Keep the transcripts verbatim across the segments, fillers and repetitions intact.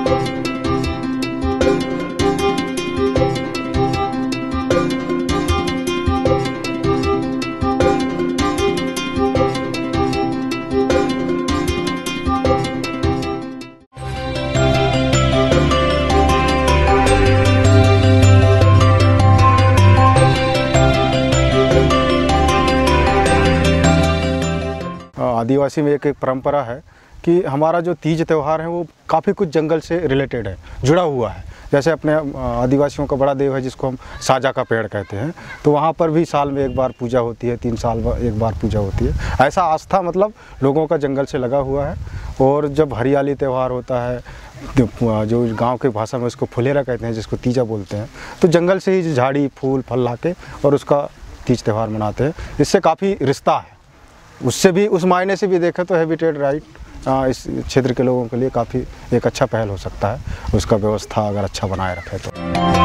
आदिवासी में एक एक परंपरा है कि हमारा जो तीज त्यौहार है वो काफ़ी कुछ जंगल से रिलेटेड है, जुड़ा हुआ है। जैसे अपने आदिवासियों का बड़ा देव है जिसको हम साजा का पेड़ कहते हैं, तो वहाँ पर भी साल में एक बार पूजा होती है, तीन साल में एक बार पूजा होती है। ऐसा आस्था मतलब लोगों का जंगल से लगा हुआ है। और जब हरियाली त्यौहार होता है, जो गांव के भाषा में उसको फुलेरा कहते हैं, जिसको तीजा बोलते हैं, तो जंगल से ही झाड़ी फूल फल लाके और उसका तीज त्यौहार मनाते हैं। इससे काफ़ी रिश्ता है। उससे भी उस मायने से भी देखें तो हैबिटेट राइट इस क्षेत्र के लोगों के लिए काफ़ी एक अच्छा पहल हो सकता है, उसका व्यवस्था अगर अच्छा बनाए रखे तो।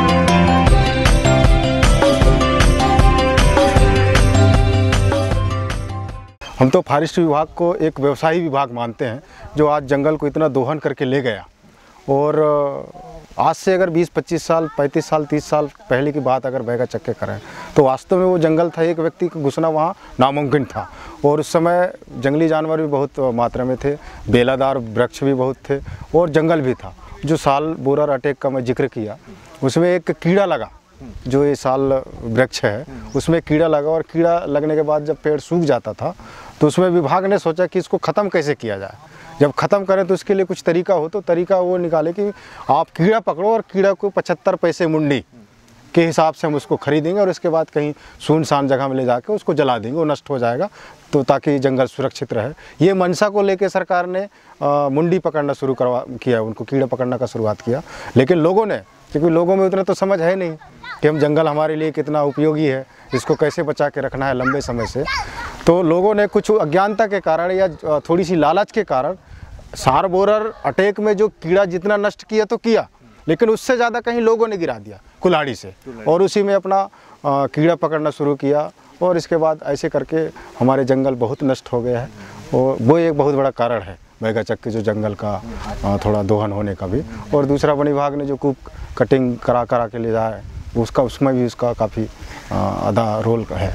हम तो फॉरेस्ट विभाग को एक व्यवसायी विभाग मानते हैं, जो आज जंगल को इतना दोहन करके ले गया। और आज से अगर बीस पच्चीस साल पैंतीस साल तीस साल पहले की बात अगर बैगा चक्के करें तो वास्तव में वो जंगल था, एक व्यक्ति का घुसना वहाँ नामुमकिन था। और उस समय जंगली जानवर भी बहुत मात्रा में थे, बेलादार वृक्ष भी बहुत थे और जंगल भी था। जो साल बोरर अटैक का मैं जिक्र किया, उसमें एक कीड़ा लगा, जो ये साल वृक्ष है उसमें कीड़ा लगा। और कीड़ा लगने के बाद जब पेड़ सूख जाता था तो उसमें विभाग ने सोचा कि इसको ख़त्म कैसे किया जाए। जब ख़त्म करें तो इसके लिए कुछ तरीका हो, तो तरीका वो निकाले कि आप कीड़ा पकड़ो और कीड़ा को पचहत्तर पैसे मुंडी के हिसाब से हम उसको खरीदेंगे और इसके बाद कहीं सुनसान जगह में ले जाकर उसको जला देंगे, वो नष्ट हो जाएगा, तो ताकि जंगल सुरक्षित रहे। ये मंशा को लेकर सरकार ने आ, मुंडी पकड़ना शुरू करवा किया, उनको कीड़ा पकड़ना का शुरुआत किया। लेकिन लोगों ने, क्योंकि लोगों में उतना तो समझ है नहीं कि हम जंगल हमारे लिए कितना उपयोगी है, इसको कैसे बचा के रखना है लंबे समय से, तो लोगों ने कुछ अज्ञानता के कारण या थोड़ी सी लालच के कारण सार बोरर अटैक में जो कीड़ा जितना नष्ट किया तो किया, लेकिन उससे ज़्यादा कहीं लोगों ने गिरा दिया कुल्हाड़ी से, और उसी में अपना आ, कीड़ा पकड़ना शुरू किया। और इसके बाद ऐसे करके हमारे जंगल बहुत नष्ट हो गया है। और वो एक बहुत बड़ा कारण है बैगा चक्के जो जंगल का आ, थोड़ा दोहन होने का भी। और दूसरा वन विभाग ने जो कूप कटिंग करा करा के ले जाए, उसका उसमें भी उसका काफ़ी आधा रोल है।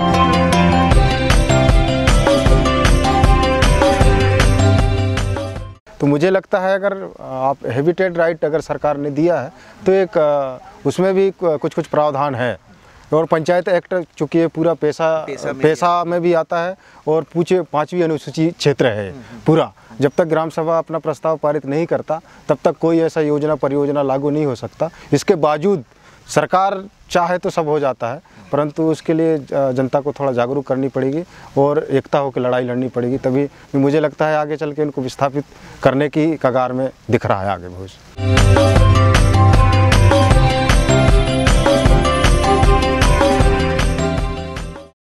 तो मुझे लगता है अगर आप हैबिटेट राइट अगर सरकार ने दिया है तो एक उसमें भी कुछ कुछ प्रावधान है। और पंचायत एक्ट चूँकि ये पूरा पैसा पैसा में, पैसा में भी आता है और पूछे पाँचवीं अनुसूची क्षेत्र है पूरा। जब तक ग्राम सभा अपना प्रस्ताव पारित नहीं करता तब तक कोई ऐसा योजना परियोजना लागू नहीं हो सकता। इसके बावजूद सरकार चाहे तो सब हो जाता है, परंतु उसके लिए जनता को थोड़ा जागरूक करनी पड़ेगी और एकता होकर लड़ाई लड़नी पड़ेगी, तभी मुझे लगता है आगे चल के इनको विस्थापित करने की कगार में दिख रहा है आगे भविष्य।